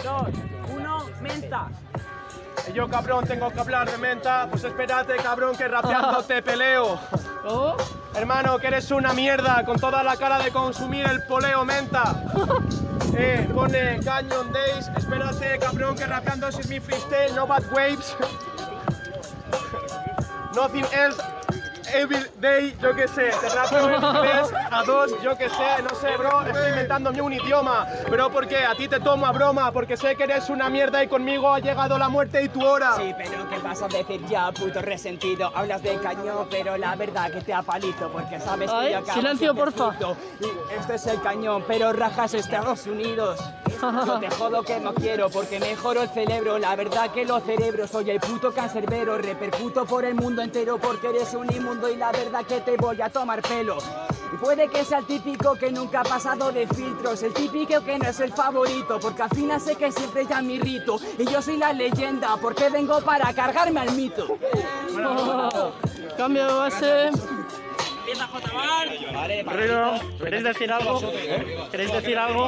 2, 1, menta. Yo, cabrón, tengo que hablar de menta. Pues espérate, cabrón, que rapeando te peleo. ¿Cómo? Hermano, que eres una mierda, con toda la cara de consumir el poleo menta. Pone Canyon Days. Espérate, cabrón, que rapeando ese es mi freestyle, no bad waves. Nothing else. Every day, yo qué sé, te rapeo en 3 a 2, yo qué sé, no sé, bro, estoy inventándome un idioma. Pero ¿por qué? A ti te tomo a broma, porque sé que eres una mierda y conmigo ha llegado la muerte y tu hora. Sí, pero ¿qué vas a decir ya, puto resentido? Hablas de cañón, pero la verdad que te apalizo, porque sabes que yo acabo silencio, siempre porfa. puto. Y este es el cañón, pero rajas Estados Unidos. Yo te jodo que no quiero, porque mejoro el cerebro. La verdad que los cerebros, soy el puto cancerbero. Repercuto por el mundo entero, porque eres un inmundo y la verdad que te voy a tomar pelo. Y puede que sea el típico que nunca ha pasado de filtros, el típico que no es el favorito, porque al final sé que siempre ya mi rito. Y yo soy la leyenda, porque vengo para cargarme al mito. Cambio de base. Empieza J-Bar. Vale, ¿Queréis decir algo? ¿Queréis decir algo?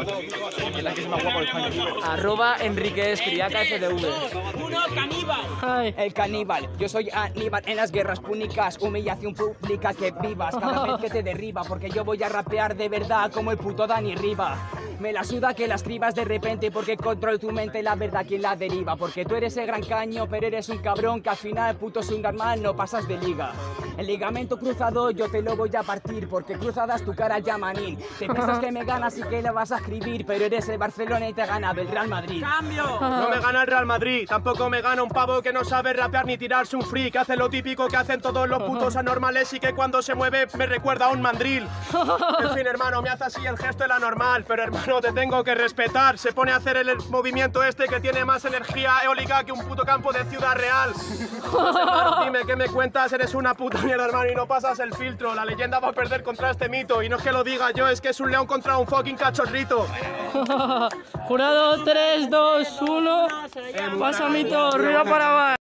@Enrique Escriaca FDV. Uno, caníbal. Ay. El caníbal. Yo soy Aníbal en las guerras púnicas. Humillación pública que vivas cada vez que te derriba, porque yo voy a rapear de verdad como el puto Dani Riva. Me la suda que la escribas de repente, porque controlo tu mente, la verdad quien la deriva. Porque tú eres el gran caño, pero eres un cabrón que al final, puto subnormal, no pasas de liga. El ligamento cruzado yo te lo voy a partir, porque cruzadas tu cara ya manín. Te piensas que me ganas y que le vas a escribir, pero eres el Barcelona y te gana el Real Madrid. ¡Cambio! No me gana el Real Madrid, tampoco me gana un pavo que no sabe rapear ni tirarse un free, que hace lo típico que hacen todos los putos anormales y que cuando se mueve me recuerda a un mandril. En fin, hermano, me hace así el gesto de la normal, pero hermano, te tengo que respetar. Se pone a hacer el movimiento este que tiene más energía eólica que un puto campo de Ciudad Real. No sé, hermano, dime, ¿qué me cuentas? Eres una puta mierda, hermano, y no pasas el filtro. La leyenda va a perder contra este mito, y no es que lo diga yo, es que es un león contra un fucking cachorrito. Jurado 3, 2, 1. Pasa mito, ruido para abajo.